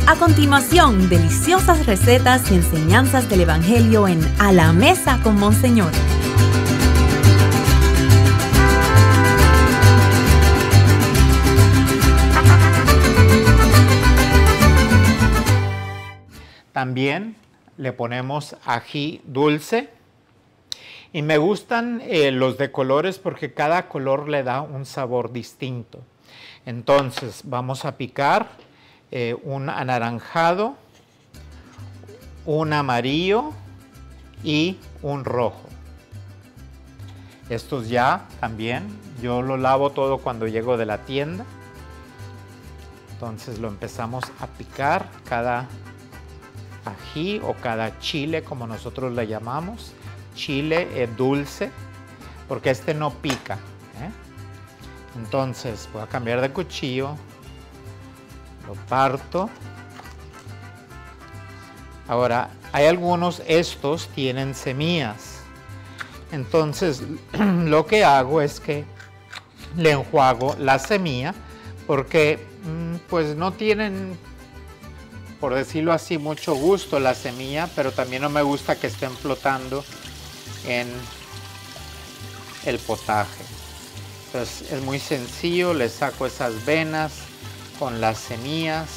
A continuación, deliciosas recetas y enseñanzas del Evangelio en A la Mesa con Monseñor. También le ponemos ají dulce. Y me gustan los de colores porque cada color le da un sabor distinto. Entonces vamos a picar un anaranjado, un amarillo y un rojo. Estos ya también, yo lo lavo todo cuando llego de la tienda. Entonces lo empezamos a picar, cada ají o cada chile, como nosotros le llamamos. Chile dulce, porque este no pica, ¿eh? Entonces voy a cambiar de cuchillo, lo parto. Ahora, hay algunos, estos tienen semillas, entonces lo que hago es que le enjuago la semilla, porque pues no tienen, por decirlo así, mucho gusto la semilla, pero también no me gusta que estén flotando en el potaje. Entonces es muy sencillo, le saco esas venas con las semillas.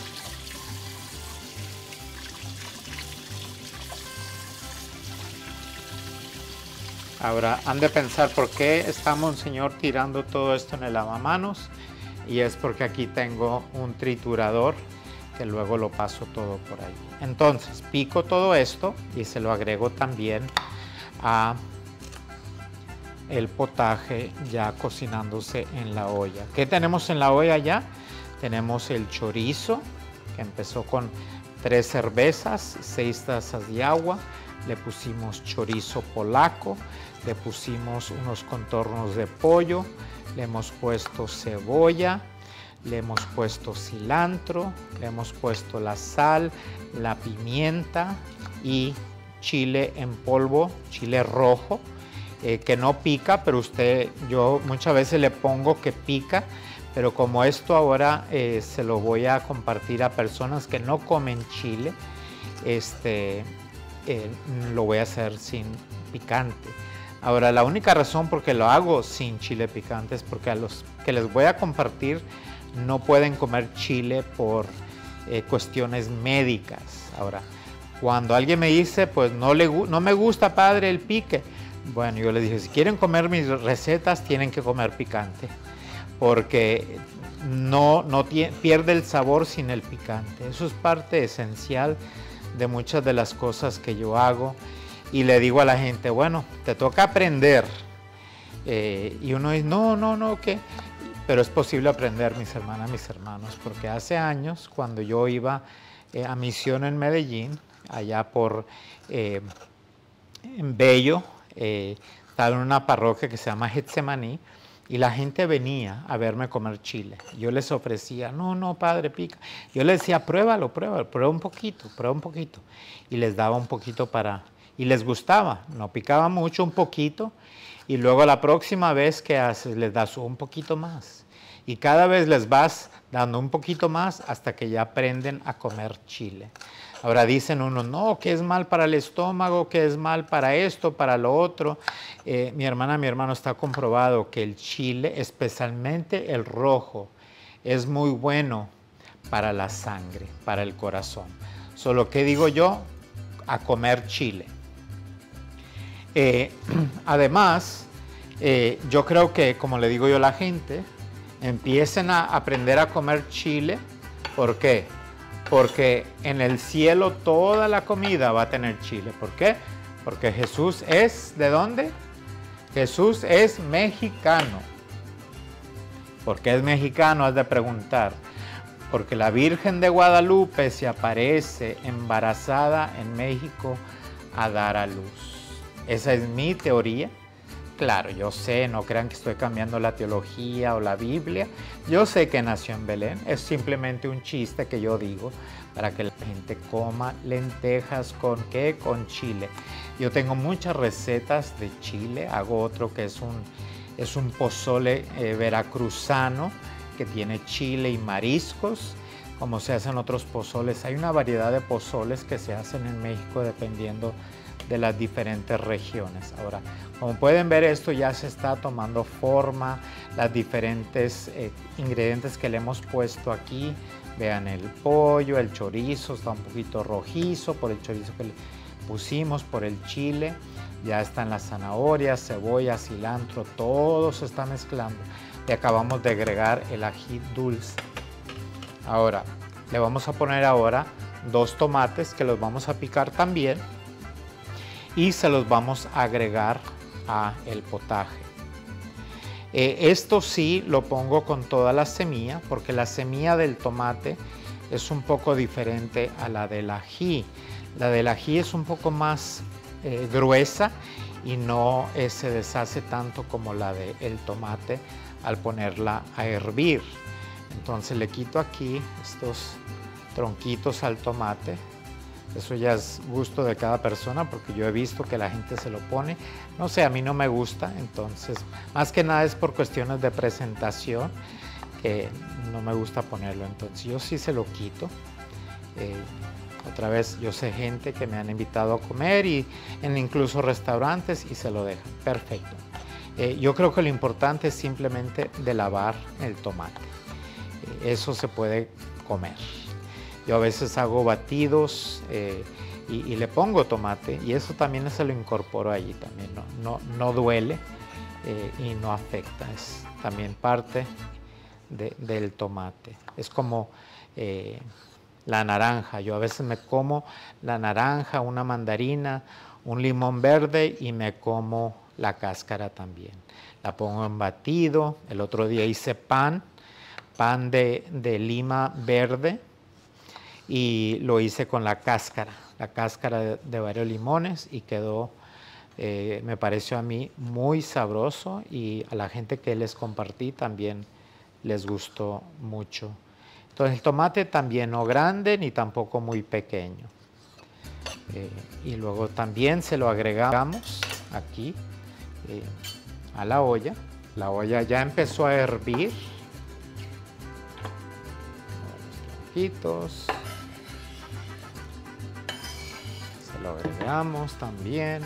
Ahora han de pensar por qué está Monseñor tirando todo esto en el lavamanos, y es porque aquí tengo un triturador que luego lo paso todo por ahí. Entonces pico todo esto y se lo agrego también a el potaje ya cocinándose en la olla. ¿Qué tenemos en la olla ya? Tenemos el chorizo, que empezó con 3 cervezas, 6 tazas de agua. Le pusimos chorizo polaco, le pusimos unos contornos de pollo, le hemos puesto cebolla, le hemos puesto cilantro, le hemos puesto la sal, la pimienta y chile en polvo, chile rojo, que no pica, pero yo muchas veces le pongo que pica, pero como esto ahora se lo voy a compartir a personas que no comen chile, lo voy a hacer sin picante. Ahora, la única razón por qué lo hago sin chile picante es porque a los que les voy a compartir no pueden comer chile por cuestiones médicas. Ahora, cuando alguien me dice, pues no me gusta, padre, el pique. Bueno, yo le dije, si quieren comer mis recetas, tienen que comer picante, porque pierde el sabor sin el picante. Eso es parte esencial de muchas de las cosas que yo hago. Y le digo a la gente, bueno, te toca aprender. Y uno dice, no, ¿qué? Pero es posible aprender, mis hermanas, mis hermanos, porque hace años, cuando yo iba a misión en Medellín, allá en Bello, estaba en una parroquia que se llama Getsemaní, y la gente venía a verme comer chile. Yo les ofrecía, no, padre, pica. Yo les decía, pruébalo, prueba un poquito. Y les daba un poquito y les gustaba, no picaba mucho, un poquito, y luego la próxima vez que haces, les das un poquito más. Y cada vez les vas dando un poquito más hasta que ya aprenden a comer chile. Ahora dicen unos, no, que es mal para el estómago, que es mal para esto, para lo otro. Mi hermana, mi hermano, está comprobado que el chile, especialmente el rojo, es muy bueno para la sangre, para el corazón. Solo que digo yo, a comer chile. Además, yo creo que, como le digo yo a la gente, empiecen a aprender a comer chile. ¿Por qué? Porque en el cielo toda la comida va a tener chile. ¿Por qué? Porque Jesús es, ¿de dónde? Jesús es mexicano. ¿Por qué es mexicano? Has de preguntar. Porque la Virgen de Guadalupe se aparece embarazada en México a dar a luz. Esa es mi teoría. Claro, yo sé, no crean que estoy cambiando la teología o la Biblia. Yo sé que nació en Belén, es simplemente un chiste que yo digo para que la gente coma lentejas ¿con qué? Con chile. Yo tengo muchas recetas de chile, hago otro que es un pozole veracruzano que tiene chile y mariscos. como se hacen otros pozoles. Hay una variedad de pozoles que se hacen en México dependiendo de las diferentes regiones. Ahora, como pueden ver, esto ya se está tomando forma, las diferentes ingredientes que le hemos puesto aquí. Vean el pollo, el chorizo está un poquito rojizo por el chorizo que le pusimos, por el chile. Ya están las zanahorias, cebolla, cilantro, todo se está mezclando. Y acabamos de agregar el ají dulce. Ahora, le vamos a poner ahora 2 tomates que los vamos a picar también y se los vamos a agregar a el potaje. Esto sí lo pongo con toda la semilla porque la semilla del tomate es un poco diferente a la del ají. La del ají es un poco más gruesa y no se deshace tanto como la del tomate al ponerla a hervir. Entonces le quito aquí estos tronquitos al tomate. Eso ya es gusto de cada persona porque yo he visto que la gente se lo pone. No sé, a mí no me gusta, entonces más que nada es por cuestiones de presentación que no me gusta ponerlo. Entonces yo sí se lo quito. Otra vez yo sé gente que me han invitado a comer y en incluso restaurantes y se lo dejan. Perfecto. Yo creo que lo importante es simplemente de lavar el tomate. Eso se puede comer. Yo a veces hago batidos y le pongo tomate y eso también se lo incorporo allí también. No duele y no afecta. Es también parte del tomate. Es como la naranja. Yo a veces me como la naranja, una mandarina, un limón verde y me como la cáscara también. La pongo en batido. El otro día hice pan de lima verde y lo hice con la cáscara de varios limones y quedó, me pareció a mí muy sabroso y a la gente que les compartí también les gustó mucho. Entonces el tomate también no grande ni tampoco muy pequeño. Y luego también se lo agregamos aquí a la olla. La olla ya empezó a hervir. Los se lo agregamos también.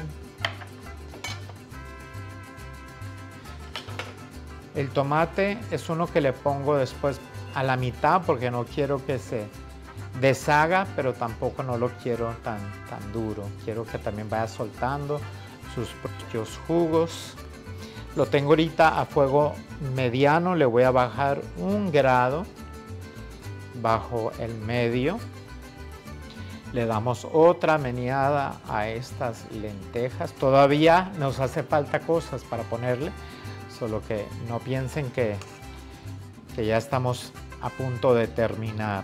El tomate es uno que le pongo después a la mitad porque no quiero que se deshaga, pero tampoco no lo quiero tan duro. Quiero que también vaya soltando sus propios jugos. Lo tengo ahorita a fuego mediano, le voy a bajar 1 grado bajo el medio. Le damos otra meneada a estas lentejas. Todavía nos hace falta cosas para ponerle, solo que no piensen que ya estamos a punto de terminar.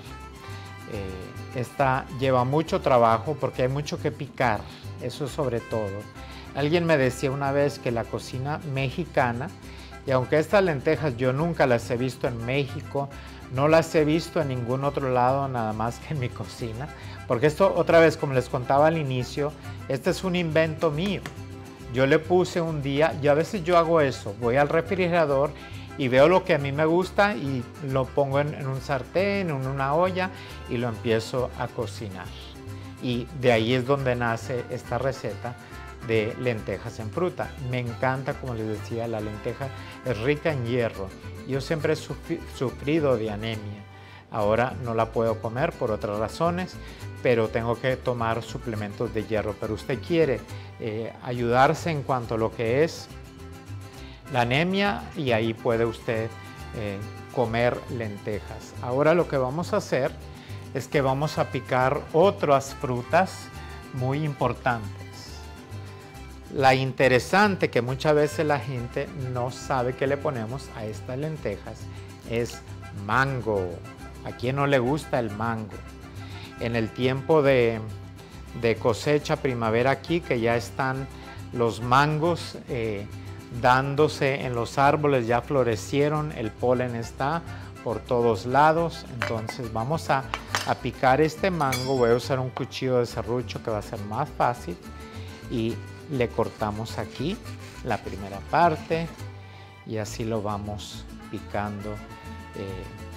Esta lleva mucho trabajo porque hay mucho que picar, eso sobre todo. Alguien me decía una vez que la cocina mexicana, y aunque estas lentejas yo nunca las he visto en México, no las he visto en ningún otro lado nada más que en mi cocina, porque esto otra vez, como les contaba al inicio, este es un invento mío. Yo le puse un día, a veces yo hago eso, voy al refrigerador y veo lo que a mí me gusta y lo pongo en un sartén, en una olla y lo empiezo a cocinar. Y de ahí es donde nace esta receta de lentejas en fruta. Me encanta, como les decía, la lenteja es rica en hierro. Yo siempre he sufrido de anemia. Ahora no la puedo comer por otras razones, pero tengo que tomar suplementos de hierro. Pero usted quiere ayudarse en cuanto a lo que es la anemia y ahí puede usted comer lentejas. Ahora lo que vamos a hacer es que vamos a picar otras frutas muy importantes. La interesante que muchas veces la gente no sabe que le ponemos a estas lentejas es mango. ¿A quién no le gusta el mango? En el tiempo de cosecha primavera aquí, que ya están los mangos dándose en los árboles, ya florecieron, el polen está por todos lados. Entonces vamos a picar este mango. Voy a usar un cuchillo de serrucho que va a ser más fácil y le cortamos aquí la primera parte y así lo vamos picando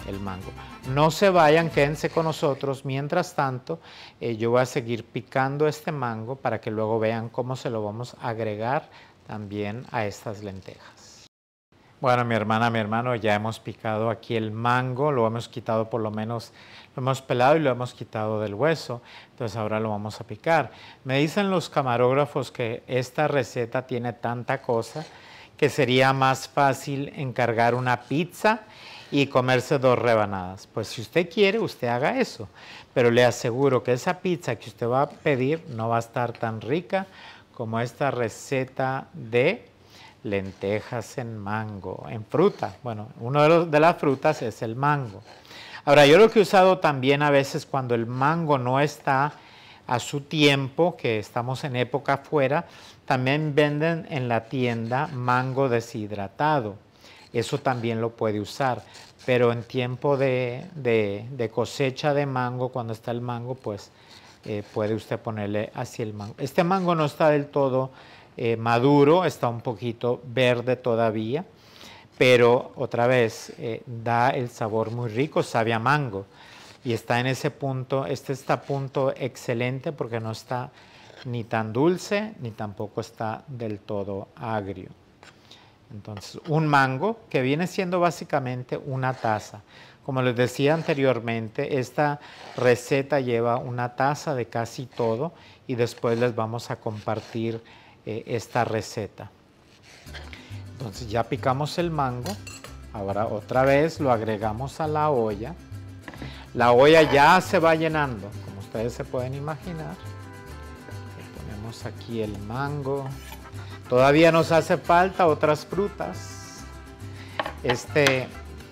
el mango. No se vayan, quédense con nosotros. Mientras tanto, yo voy a seguir picando este mango para que luego vean cómo se lo vamos a agregar también a estas lentejas. Bueno, mi hermana, mi hermano, ya hemos picado aquí el mango, lo hemos quitado por lo menos, lo hemos pelado y lo hemos quitado del hueso, entonces ahora lo vamos a picar. Me dicen los camarógrafos que esta receta tiene tanta cosa que sería más fácil encargar una pizza y comerse 2 rebanadas. Pues si usted quiere, usted haga eso, pero le aseguro que esa pizza que usted va a pedir no va a estar tan rica como esta receta de lentejas en mango, en fruta. Bueno, una de las frutas es el mango. Ahora, yo lo que he usado también a veces cuando el mango no está a su tiempo, que estamos en época afuera, también venden en la tienda mango deshidratado. Eso también lo puede usar, pero en tiempo de cosecha de mango, cuando está el mango, pues puede usted ponerle así el mango. Este mango no está del todo maduro, está un poquito verde todavía, pero otra vez da el sabor muy rico, sabe a mango. Y está en ese punto, este está a punto excelente porque no está ni tan dulce ni tampoco está del todo agrio. Entonces, un mango que viene siendo básicamente una taza. Como les decía anteriormente, esta receta lleva una taza de casi todo y después les vamos a compartir esta receta. Entonces ya picamos el mango, ahora otra vez lo agregamos a la olla. La olla ya se va llenando, como ustedes se pueden imaginar. Ponemos aquí el mango. Todavía nos hace falta otras frutas. Este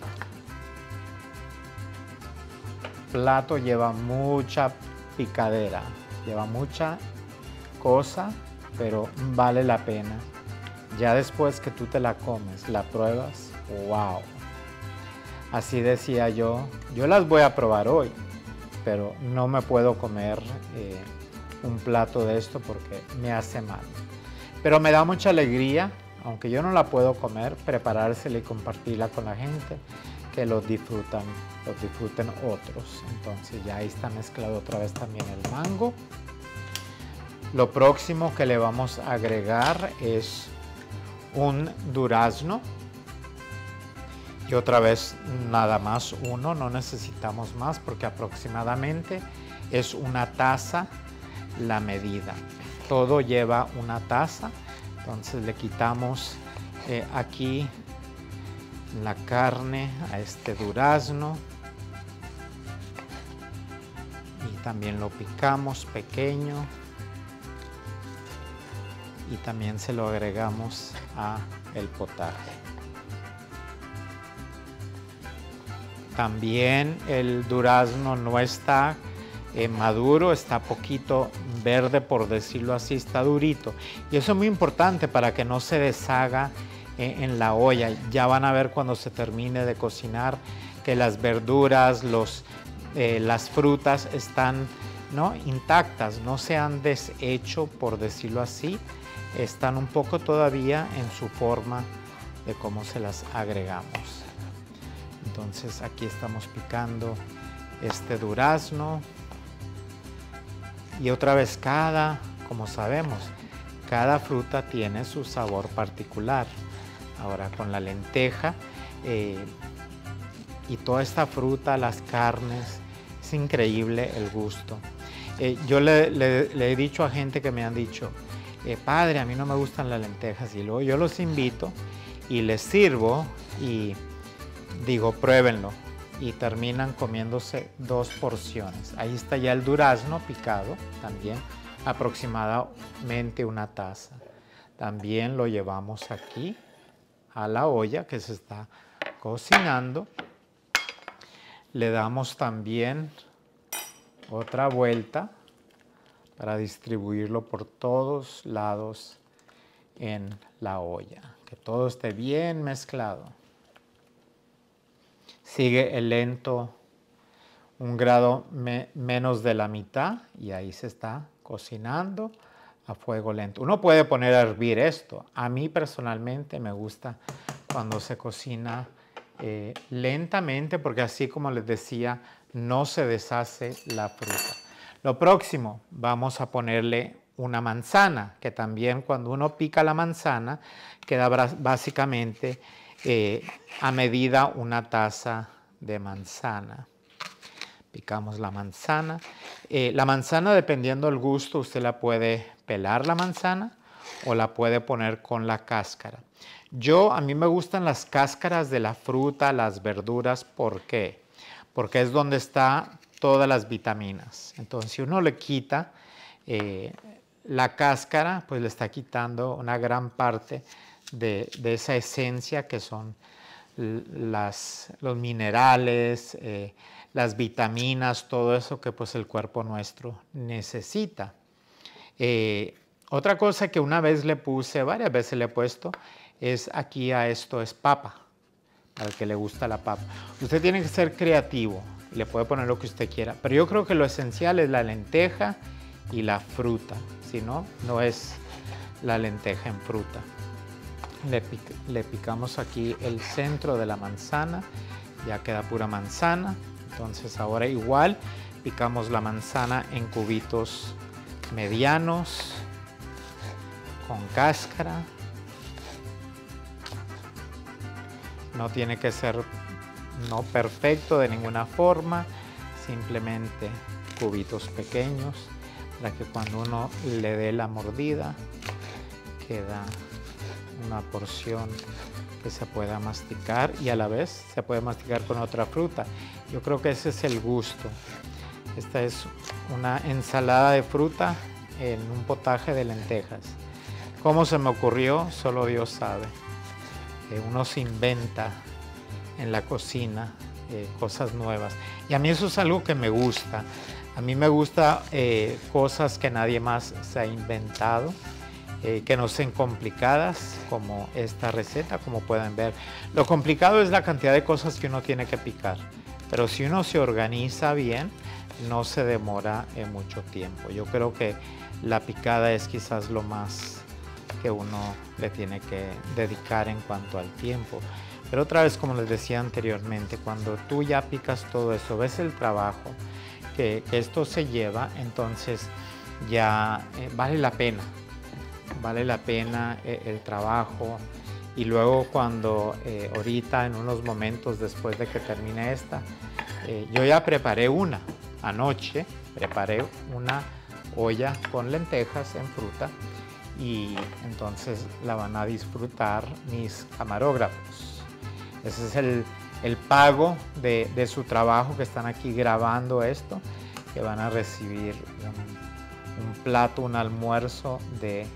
plato lleva mucha picadera, lleva mucha cosa, pero vale la pena. Ya después que tú te la comes, la pruebas, wow. Así decía yo las voy a probar hoy, pero no me puedo comer un plato de esto porque me hace mal. Pero me da mucha alegría, aunque yo no la puedo comer, preparársela y compartirla con la gente, que los disfruten otros. Entonces ya ahí está mezclado otra vez también el mango. Lo próximo que le vamos a agregar es un durazno. Y otra vez nada más uno, no necesitamos más porque aproximadamente es una taza la medida. Todo lleva una taza, entonces le quitamos aquí la carne a este durazno y también lo picamos pequeño y también se lo agregamos a el potaje. También el durazno no está maduro, está poquito verde, por decirlo así, está durito. Y eso es muy importante para que no se deshaga en la olla. Ya van a ver cuando se termine de cocinar que las verduras, las frutas están intactas, no se han deshecho, por decirlo así. Están un poco todavía en su forma de cómo se las agregamos. Entonces aquí estamos picando este durazno y otra vez como sabemos, cada fruta tiene su sabor particular. Ahora con la lenteja y toda esta fruta, las carnes, es increíble el gusto. Yo le he dicho a gente que me han dicho, padre, a mí no me gustan las lentejas, y luego yo los invito y les sirvo y digo, pruébenlo, y terminan comiéndose 2 porciones. Ahí está ya el durazno picado, también aproximadamente una taza. También lo llevamos aquí a la olla que se está cocinando. Le damos también otra vuelta para distribuirlo por todos lados en la olla, que todo esté bien mezclado. Sigue el lento, un grado menos de la mitad, y ahí se está cocinando a fuego lento. Uno puede poner a hervir esto. A mí personalmente me gusta cuando se cocina lentamente, porque así como les decía, no se deshace la fruta. Lo próximo, vamos a ponerle una manzana, que también cuando uno pica la manzana, queda básicamente a medida una taza de manzana. Picamos la manzana. La manzana, dependiendo del gusto, usted la puede pelar la manzana o la puede poner con la cáscara. A mí me gustan las cáscaras de la fruta, las verduras. ¿Por qué? Porque es donde están todas las vitaminas. Entonces, si uno le quita la cáscara, pues le está quitando una gran parte de esa esencia que son los minerales, las vitaminas, todo eso que pues el cuerpo nuestro necesita. Otra cosa que una vez le puse, varias veces le he puesto, es aquí a esto es papa, al que le gusta la papa. Usted tiene que ser creativo, le puede poner lo que usted quiera, pero yo creo que lo esencial es la lenteja y la fruta, si no, no es la lenteja en fruta. Le picamos aquí el centro de la manzana, ya queda pura manzana. Entonces ahora igual picamos la manzana en cubitos medianos con cáscara. No tiene que ser no perfecto de ninguna forma, simplemente cubitos pequeños para que cuando uno le dé la mordida queda una porción que se pueda masticar y a la vez se puede masticar con otra fruta. Yo creo que ese es el gusto. Esta es una ensalada de fruta en un potaje de lentejas. ¿Cómo se me ocurrió? Solo Dios sabe. Uno se inventa en la cocina cosas nuevas. Y a mí eso es algo que me gusta. A mí me gusta cosas que nadie más se ha inventado. Que no sean complicadas como esta receta, como pueden ver. Lo complicado es la cantidad de cosas que uno tiene que picar, pero si uno se organiza bien, no se demora mucho tiempo. Yo creo que la picada es quizás lo más que uno le tiene que dedicar en cuanto al tiempo. Pero otra vez, como les decía anteriormente, cuando tú ya picas todo eso, ves el trabajo que esto se lleva, entonces ya vale la pena. Vale la pena el trabajo y luego cuando ahorita en unos momentos después de que termine esta, yo ya preparé anoche preparé una olla con lentejas en fruta y entonces la van a disfrutar mis camarógrafos. Ese es el pago de su trabajo, que están aquí grabando esto, que van a recibir un plato, un almuerzo de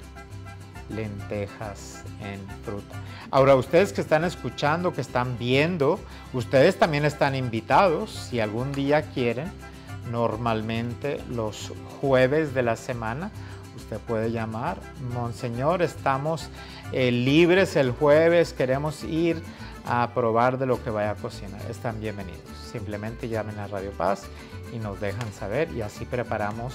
lentejas en fruta. Ahora, ustedes que están escuchando, que están viendo, ustedes también están invitados, si algún día quieren, normalmente los jueves de la semana, usted puede llamar, Monseñor, estamos libres el jueves, queremos ir a probar de lo que vaya a cocinar. Están bienvenidos. Simplemente llamen a Radio Paz y nos dejan saber y así preparamos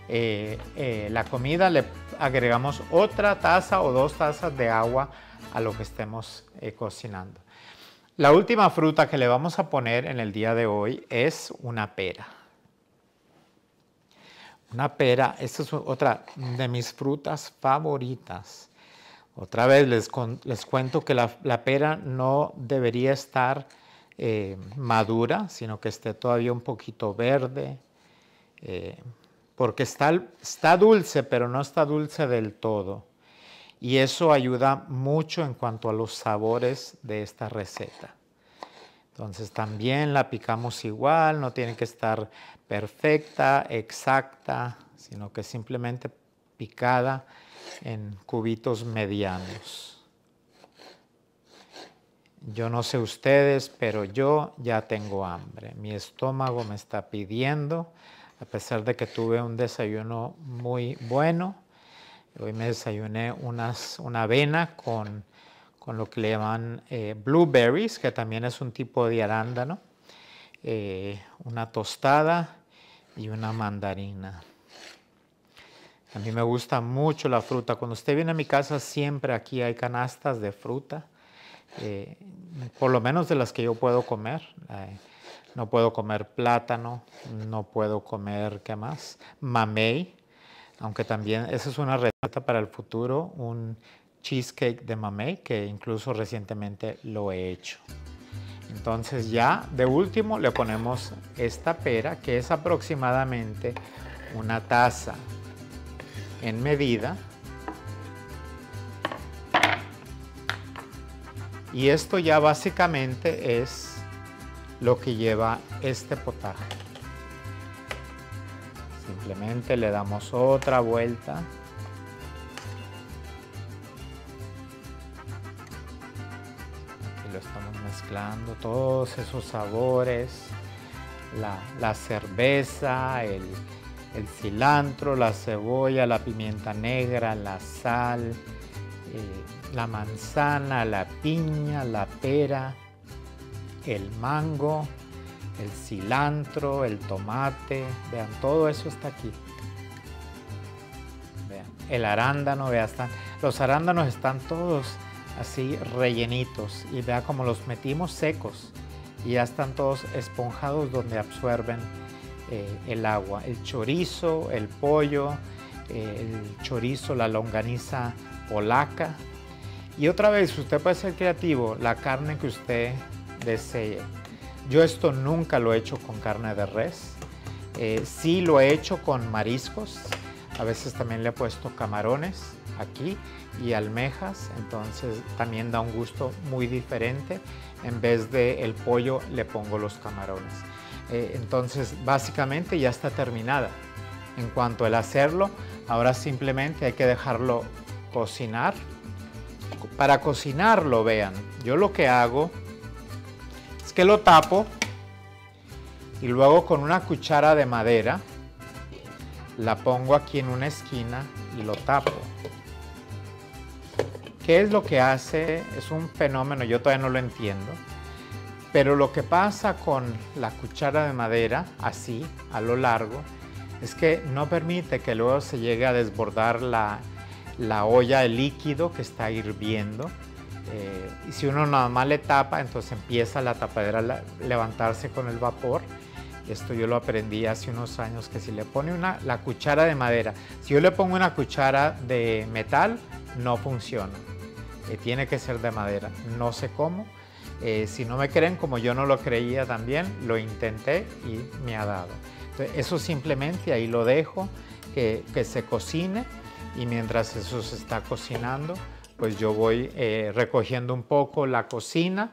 la comida, le agregamos otra taza o 2 tazas de agua a lo que estemos cocinando. La última fruta que le vamos a poner en el día de hoy es una pera. Una pera, esta es otra de mis frutas favoritas. Otra vez les cuento que la pera no debería estar madura, sino que esté todavía un poquito verde. Porque está dulce, pero no está dulce del todo. Y eso ayuda mucho en cuanto a los sabores de esta receta. Entonces también la picamos igual, no tiene que estar perfecta, exacta, sino que simplemente picada en cubitos medianos. Yo no sé ustedes, pero yo ya tengo hambre. Mi estómago me está pidiendo. A pesar de que tuve un desayuno muy bueno, hoy me desayuné una avena con lo que le llaman blueberries, que también es un tipo de arándano, una tostada y una mandarina. A mí me gusta mucho la fruta. Cuando usted viene a mi casa, siempre aquí hay canastas de fruta por lo menos de las que yo puedo comer. No puedo comer plátano, no puedo comer, ¿qué más? Mamey, aunque también esa es una receta para el futuro, un cheesecake de mamey, que incluso recientemente lo he hecho. Entonces ya de último le ponemos esta pera, que es aproximadamente una taza en medida. Y esto ya básicamente es lo que lleva este potaje. Simplemente le damos otra vuelta. Aquí lo estamos mezclando, todos esos sabores, la cerveza, el cilantro, la cebolla, la pimienta negra, la sal, la manzana, la piña, la pera, el mango, el cilantro, el tomate, vean, todo eso está aquí. Vean, el arándano, vean, los arándanos están todos así rellenitos y vean cómo los metimos secos y ya están todos esponjados donde absorben el agua. El chorizo, el pollo, el chorizo, la longaniza polaca. Y otra vez, usted puede ser creativo, la carne que usted desee. Yo esto nunca lo he hecho con carne de res. Sí lo he hecho con mariscos. A veces también le he puesto camarones aquí y almejas. Entonces también da un gusto muy diferente. En vez de el pollo le pongo los camarones. Entonces básicamente ya está terminada. En cuanto al hacerlo, ahora simplemente hay que dejarlo cocinar. Para cocinarlo, vean, yo lo que hago es que lo tapo y luego con una cuchara de madera la pongo aquí en una esquina y lo tapo. ¿Qué es lo que hace? Es un fenómeno, yo todavía no lo entiendo, pero lo que pasa con la cuchara de madera, así, a lo largo, es que no permite que luego se llegue a desbordar la olla de líquido que está hirviendo. Y si uno nada más le tapa, entonces empieza la tapadera a levantarse con el vapor. Esto yo lo aprendí hace unos años, que si le pone la cuchara de madera, si yo le pongo una cuchara de metal, no funciona. Tiene que ser de madera, no sé cómo. Si no me creen, como yo no lo creía también, lo intenté y me ha dado. Entonces, eso simplemente ahí lo dejo, que se cocine. Y mientras eso se está cocinando, pues yo voy recogiendo un poco la cocina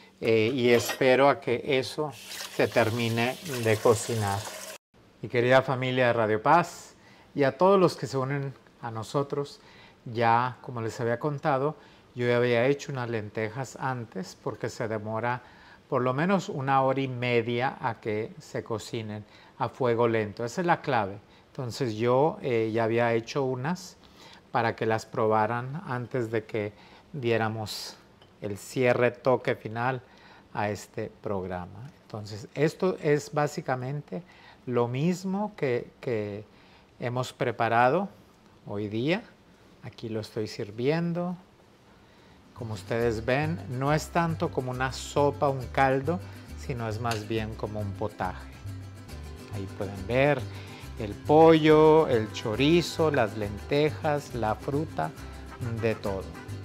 y espero a que eso se termine de cocinar. Mi querida familia de Radio Paz y a todos los que se unen a nosotros, ya como les había contado, yo ya había hecho unas lentejas antes porque se demora por lo menos 1 hora y media a que se cocinen a fuego lento. Esa es la clave. Entonces yo ya había hecho unas para que las probaran antes de que diéramos el cierre, toque final a este programa. Entonces esto es básicamente lo mismo que hemos preparado hoy día. Aquí lo estoy sirviendo. Como ustedes ven, no es tanto como una sopa, un caldo, sino es más bien como un potaje. Ahí pueden ver el pollo, el chorizo, las lentejas, la fruta, de todo.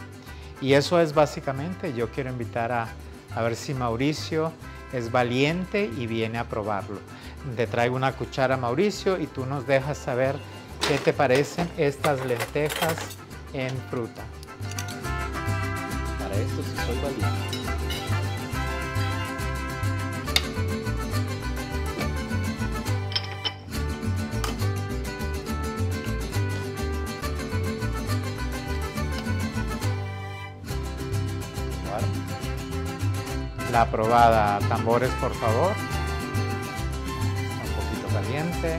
Y eso es básicamente, yo quiero invitar a ver si Mauricio es valiente y viene a probarlo. Te traigo una cuchara, Mauricio, y tú nos dejas saber qué te parecen estas lentejas en fruta. Para esto sí soy valiente. La probada, tambores por favor. Está un poquito caliente.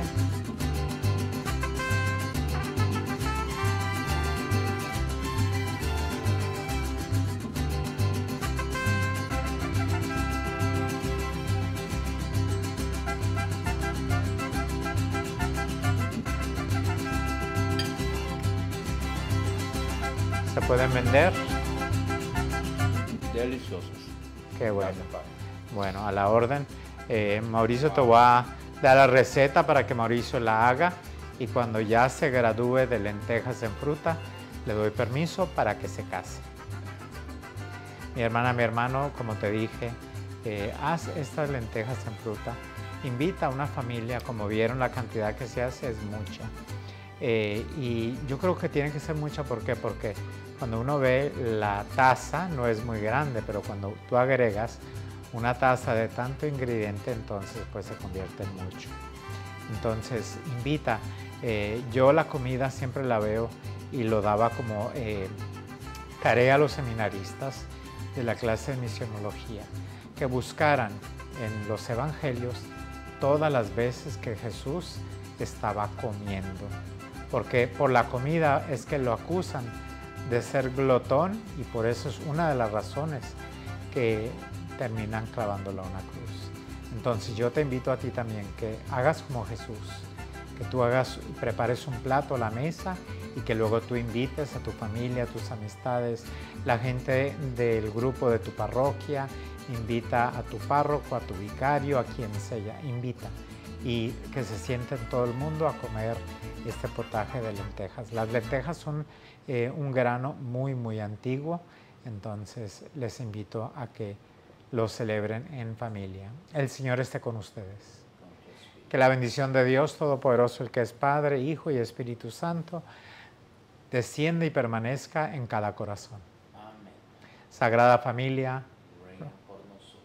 Se pueden vender Deliciosos. Qué bueno. Gracias, Padre. Bueno, a la orden. Mauricio te va a dar la receta para que Mauricio la haga y cuando ya se gradúe de lentejas en fruta, le doy permiso para que se case. Mi hermana, mi hermano, como te dije, haz estas lentejas en fruta. Invita a una familia, como vieron la cantidad que se hace es mucha. Y yo creo que tiene que ser mucha, ¿por qué? Porque cuando uno ve la taza no es muy grande, pero cuando tú agregas una taza de tanto ingrediente, entonces pues se convierte en mucho. Entonces invita. Yo la comida siempre la veo y lo daba como tarea a los seminaristas de la clase de misionología, que buscaran en los evangelios todas las veces que Jesús estaba comiendo, porque por la comida es que lo acusan de ser glotón y por eso es una de las razones que terminan clavándolo a una cruz. Entonces yo te invito a ti también que hagas como Jesús, que tú prepares un plato a la mesa y que luego tú invites a tu familia, a tus amistades, la gente del grupo de tu parroquia, invita a tu párroco, a tu vicario, a quien sea, invita y que se sienten todo el mundo a comer este potaje de lentejas. Las lentejas son un grano muy, muy antiguo, entonces les invito a que lo celebren en familia. El Señor esté con ustedes. Que la bendición de Dios Todopoderoso, el que es Padre, Hijo y Espíritu Santo, descienda y permanezca en cada corazón. Amén. Sagrada Familia, Reina por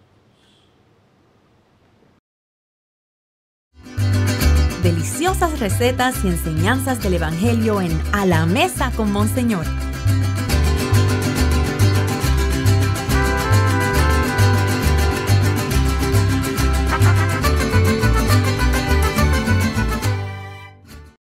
nosotros. Deliciosas recetas y enseñanzas del Evangelio en A la Mesa con Monseñor.